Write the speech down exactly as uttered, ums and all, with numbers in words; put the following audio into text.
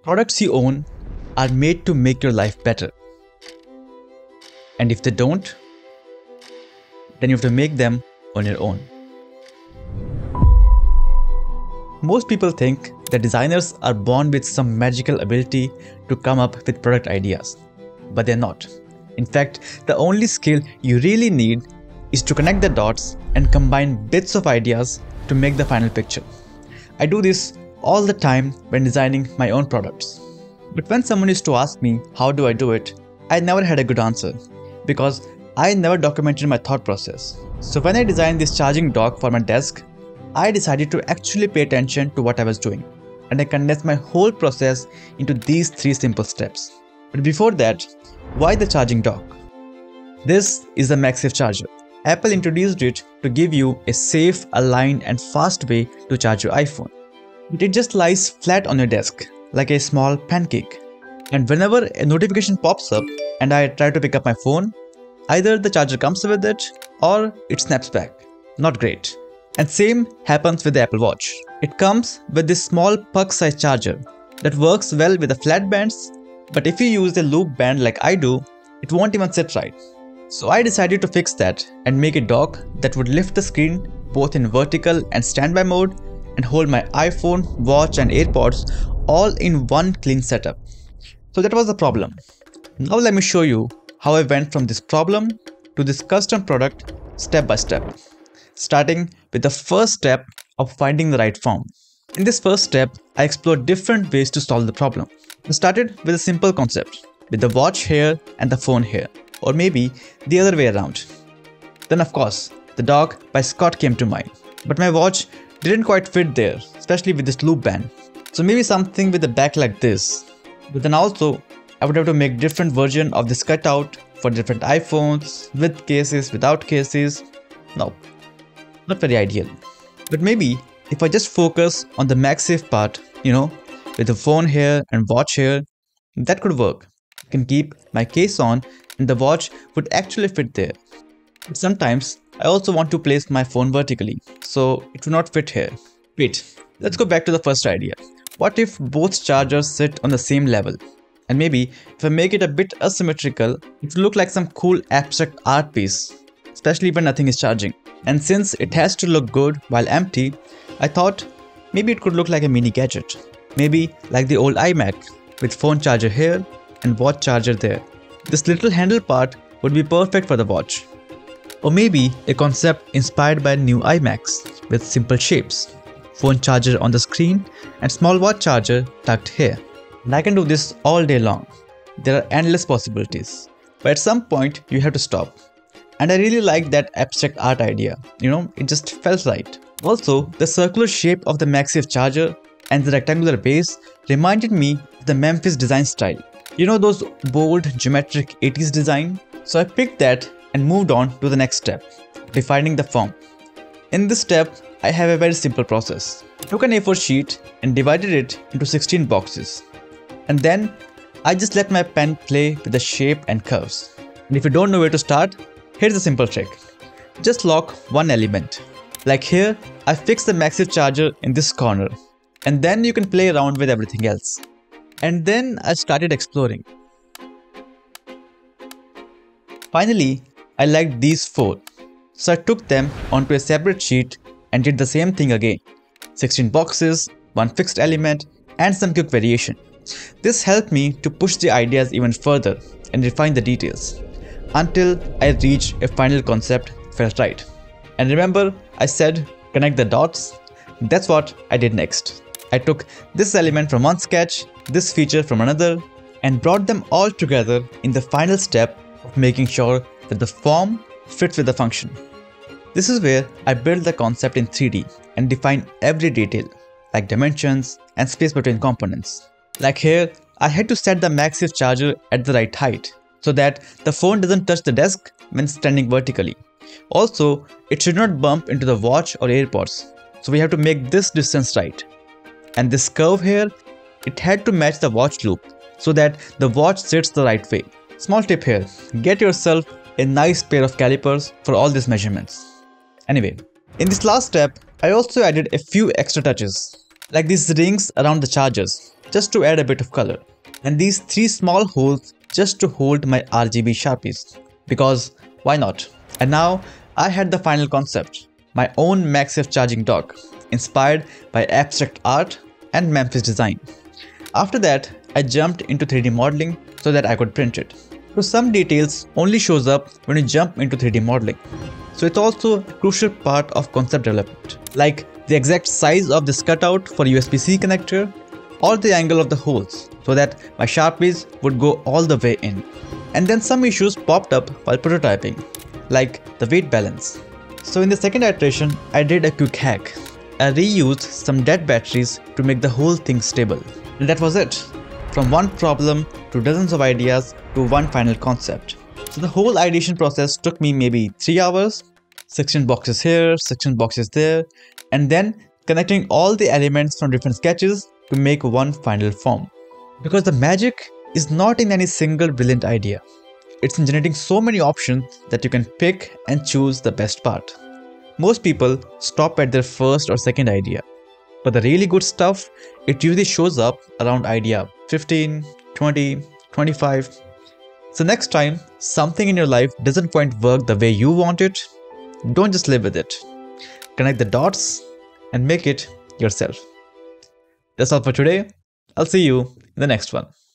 Products you own are made to make your life better. And if they don't, then you have to make them on your own. Most people think that designers are born with some magical ability to come up with product ideas, but they're not. In fact, the only skill you really need is to connect the dots and combine bits of ideas to make the final picture. I do this all the time when designing my own products. But when someone used to ask me how do I do it, I never had a good answer because I never documented my thought process. So when I designed this charging dock for my desk, I decided to actually pay attention to what I was doing, and I condensed my whole process into these three simple steps. But before that, why the charging dock? This is the MagSafe charger. Apple introduced it to give you a safe, aligned and fast way to charge your iPhone. It just lies flat on your desk, like a small pancake. And whenever a notification pops up and I try to pick up my phone, either the charger comes with it or it snaps back. Not great. And same happens with the Apple Watch. It comes with this small puck-sized charger that works well with the flat bands, but if you use a loop band like I do, it won't even sit right. So I decided to fix that and make a dock that would lift the screen both in vertical and standby mode and hold my iPhone, watch and AirPods all in one clean setup. So that was the problem. Now let me show you how I went from this problem to this custom product step by step. Starting with the first step of finding the right form. In this first step, I explored different ways to solve the problem. I started with a simple concept, with the watch here and the phone here, or maybe the other way around. Then of course, the dock by Scott came to mind, but my watch didn't quite fit there, especially with this loop band. So maybe something with the back like this. But then also, I would have to make different version of this cutout for different iPhones, with cases, without cases. No. Not very ideal. But maybe if I just focus on the MagSafe part, you know, with the phone here and watch here, that could work. I can keep my case on and the watch would actually fit there. But sometimes I also want to place my phone vertically, so it would not fit here. Wait, let's go back to the first idea. What if both chargers sit on the same level? And maybe if I make it a bit asymmetrical, it will look like some cool abstract art piece, especially when nothing is charging. And since it has to look good while empty, I thought maybe it could look like a mini gadget. Maybe like the old iMac with phone charger here and watch charger there. This little handle part would be perfect for the watch. Or maybe a concept inspired by new iMacs with simple shapes. Phone charger on the screen and small watch charger tucked here. And I can do this all day long. There are endless possibilities. But at some point you have to stop. And I really like that abstract art idea, you know, it just felt right. Also, the circular shape of the MagSafe charger and the rectangular base reminded me of the Memphis design style. You know those bold, geometric eighties design? So I picked that and moved on to the next step, defining the form. In this step, I have a very simple process. I took an A four sheet and divided it into sixteen boxes. And then, I just let my pen play with the shape and curves. And if you don't know where to start, here's a simple trick. Just lock one element. Like here, I fixed the MagSafe charger in this corner. And then you can play around with everything else. And then I started exploring. Finally, I liked these four. So I took them onto a separate sheet and did the same thing again. sixteen boxes, one fixed element, and some quick variation. This helped me to push the ideas even further and refine the details, until I reached a final concept felt right. And remember, I said connect the dots? That's what I did next. I took this element from one sketch, this feature from another, and brought them all together in the final step of making sure that the form fits with the function. This is where I built the concept in three D and defined every detail, like dimensions and space between components. Like here, I had to set the MagSafe charger at the right height, so that the phone doesn't touch the desk when standing vertically. Also, it should not bump into the watch or AirPods, so we have to make this distance right. And this curve here, it had to match the watch loop, so that the watch sits the right way. Small tip here, get yourself a nice pair of calipers for all these measurements. Anyway, in this last step, I also added a few extra touches, like these rings around the chargers. just to add a bit of color. And these three small holes just to hold my R G B Sharpies. Because why not? And now I had the final concept, my own MagSafe charging dock, inspired by abstract art and Memphis design. After that, I jumped into three D modeling so that I could print it. So some details only shows up when you jump into three D modeling. So it's also a crucial part of concept development, like the exact size of this cutout for U S B C connector or the angle of the holes so that my Sharpies would go all the way in. And then some issues popped up while prototyping, like the weight balance. So in the second iteration, I did a quick hack. I reused some dead batteries to make the whole thing stable. And that was it. From one problem to dozens of ideas to one final concept. So the whole ideation process took me maybe three hours, sixteen boxes here, sixteen boxes there, and then connecting all the elements from different sketches to make one final form. Because the magic is not in any single brilliant idea. It's in generating so many options that you can pick and choose the best part. Most people stop at their first or second idea. But the really good stuff, it usually shows up around idea fifteen, twenty, twenty-five. So next time something in your life doesn't quite work the way you want it, don't just live with it. Connect the dots and make it yourself. That's all for today. I'll see you in the next one.